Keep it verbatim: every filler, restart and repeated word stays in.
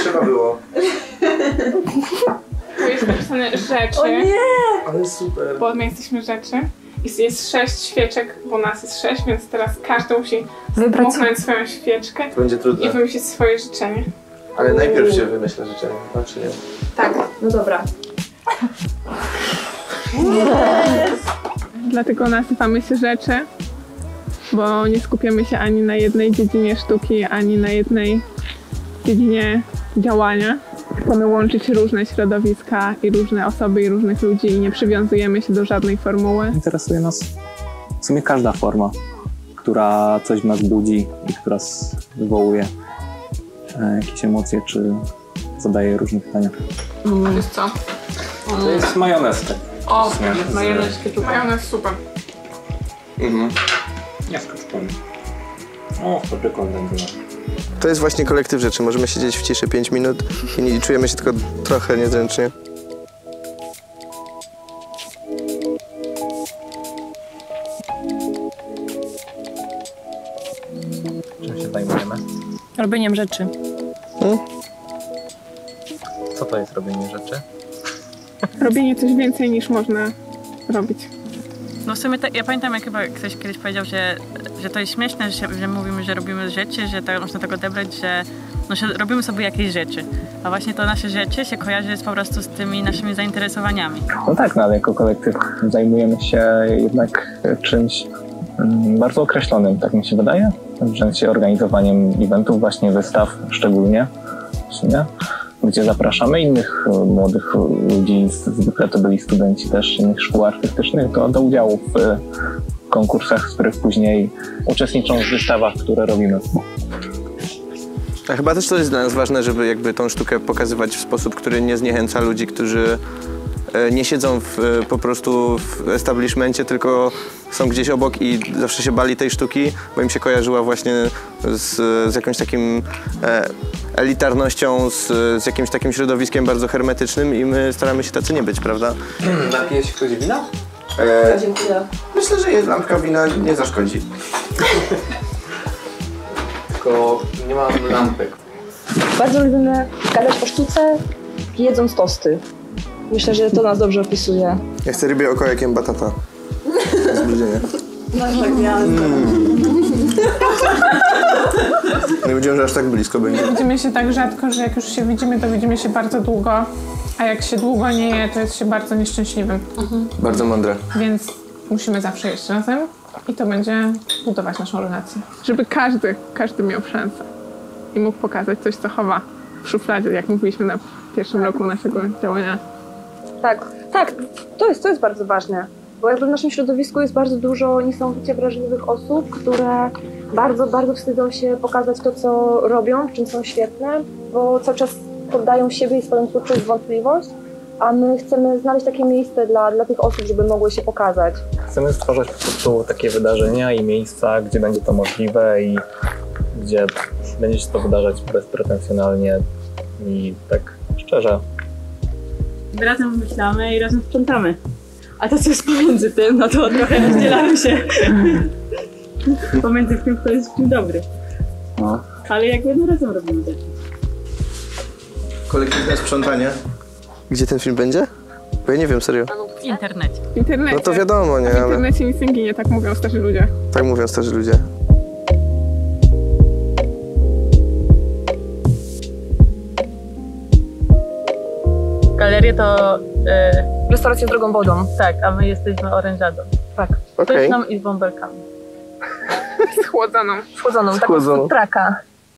trzeba było. Tu jest napisane rzeczy. O nie! Ale super. Bo my jesteśmy rzeczy. I jest sześć świeczek, bo nas jest sześć, więc teraz każdy musi wybrać swoją świeczkę To będzie trudne. i wymyślić swoje życzenie. Ale najpierw się wymyślę życzenie, no czy nie? Tak, no dobra. Yes. Dlatego nazywamy się rzeczy, bo nie skupiamy się ani na jednej dziedzinie sztuki, ani na jednej dziedzinie działania. Chcemy łączyć różne środowiska i różne osoby i różnych ludzi i nie przywiązujemy się do żadnej formuły. Interesuje nas w sumie każda forma, która coś w nas budzi i która wywołuje jakieś emocje, czy zadaje różne pytania. To jest co? To jest majonez. O, majonez, ketchup. Majonez super. Mhm. Ja skoczkami. O, dobry kontent była. To jest właśnie kolektyw rzeczy. Możemy siedzieć w ciszy pięć minut i nie czujemy się tylko trochę niezręcznie. Czym się zajmujemy? Robieniem rzeczy. Hmm? Co to jest robienie rzeczy? Robienie coś więcej niż można robić. No w sumie tak, ja pamiętam, jak chyba ktoś kiedyś powiedział, że, że to jest śmieszne, że, się, że mówimy, że robimy rzeczy, że tak można tak odebrać, że, no, że robimy sobie jakieś rzeczy. A właśnie to nasze rzeczy się kojarzy po prostu z tymi naszymi zainteresowaniami. No tak, no ale jako kolektyw zajmujemy się jednak czymś mm, bardzo określonym, tak mi się wydaje. W sensie organizowaniem eventów, właśnie wystaw szczególnie w sumie, gdzie zapraszamy innych młodych ludzi, zwykle to byli studenci też innych szkół artystycznych, do, do udziału w konkursach, w których później uczestniczą w wystawach, które robimy. A chyba też to jest dla nas ważne, żeby jakby tą sztukę pokazywać w sposób, który nie zniechęca ludzi, którzy nie siedzą w, po prostu w establishmencie, tylko są gdzieś obok i zawsze się bali tej sztuki, bo im się kojarzyła właśnie z, z jakąś takim e, elitarnością, z, z jakimś takim środowiskiem bardzo hermetycznym i my staramy się tacy nie być, prawda? Napije się ktoś wina? E, Dziękuję. myślę, że jest lampka wina nie zaszkodzi. Tylko nie mam lampek. Bardzo lubimy gadać o sztuce, jedząc tosty. Myślę, że to nas dobrze opisuje. Ja chcę rybie oko jakiem batata. Zbliżenie. No tak, miałem. Nie wiedziałem, że aż tak blisko będzie. Widzimy się tak rzadko, że jak już się widzimy, to widzimy się bardzo długo, a jak się długo nie je, to jest się bardzo nieszczęśliwym. Mhm. Bardzo mądre. Więc musimy zawsze jeść razem i to będzie budować naszą relację. Żeby każdy, każdy miał szansę i mógł pokazać coś, co chowa w szufladzie, jak mówiliśmy na pierwszym roku naszego działania. Tak, tak, to jest, to jest bardzo ważne, bo jakby w naszym środowisku jest bardzo dużo niesamowicie wrażliwych osób, które bardzo, bardzo wstydzą się pokazać to, co robią, w czym są świetne, bo cały czas poddają siebie i swoją twórczość w wątpliwość, a my chcemy znaleźć takie miejsce dla, dla tych osób, żeby mogły się pokazać. Chcemy stworzyć po prostu takie wydarzenia i miejsca, gdzie będzie to możliwe i gdzie będzie się to wydarzać bezpretensjonalnie i tak szczerze. Razem myślamy i razem sprzątamy. A to, co jest pomiędzy tym, no to trochę rozdzielamy się pomiędzy tym, kto jest w tym dobry. No. Ale jakby no razem robimy rzeczy. Kolektywne sprzątanie. Gdzie ten film będzie? Bo ja nie wiem, serio. W internecie. W internecie. No to wiadomo, nie? W Ale internecie nic nie ginie, tak mówią starzy ludzie. tak mówią starzy ludzie. Galerie to... Yy, Restauracja z drogą wodą. tak, a my jesteśmy orężadą. Tak, Okej. Pyszną i z bąbelkami. Schłodzoną. schłodzoną, taką Schłodzoną. z futraka.